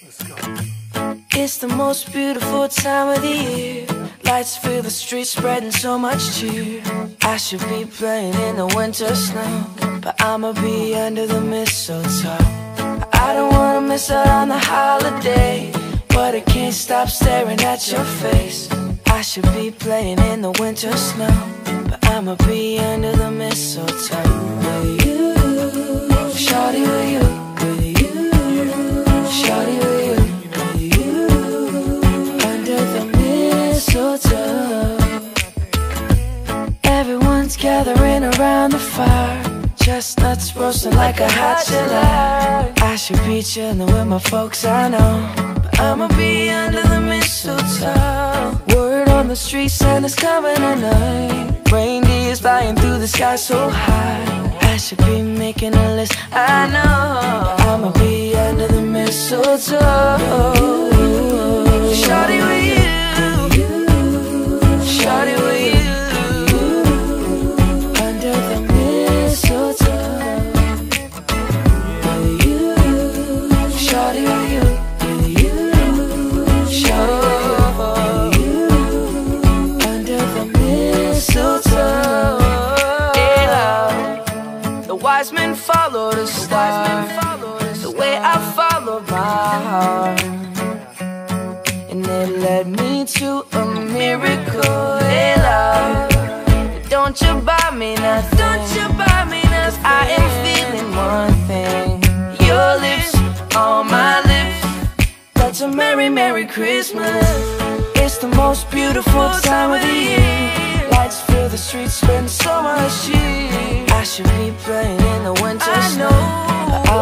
It's the most beautiful time of the year. Lights fill the streets, spreading so much cheer. I should be playing in the winter snow, but I'ma be under the mistletoe. I don't wanna miss out on the holiday, but I can't stop staring at your face. I should be playing in the winter snow, but I'ma be under the mistletoe. With you, shawty, with you, with you, shawty, with you, with you, under the mistletoe. Everyone's gathering around the fire, chestnuts roasting like a hot July. I should be chilling with my folks, I know, but I'ma be under the mistletoe. Word on the street, Santa's coming tonight. Reindeer's flying through the sky so high. I should be making a list, I know, but I'ma be under the mistletoe. Shawty with you, shawty with you, under the mistletoe. With you, shawty with you, with you, shawty with you, under the mistletoe. The wise men follow the star, the way I follow my heart, and it led me to a miracle. Hey love, don't you buy me nothing, don't you buy me nothing. I am feeling one thing, your lips on my lips. That's a merry, merry Christmas. It's the most beautiful time of the year. Lights fill the streets, spend so much cheer. I should be playing in the winter snow, but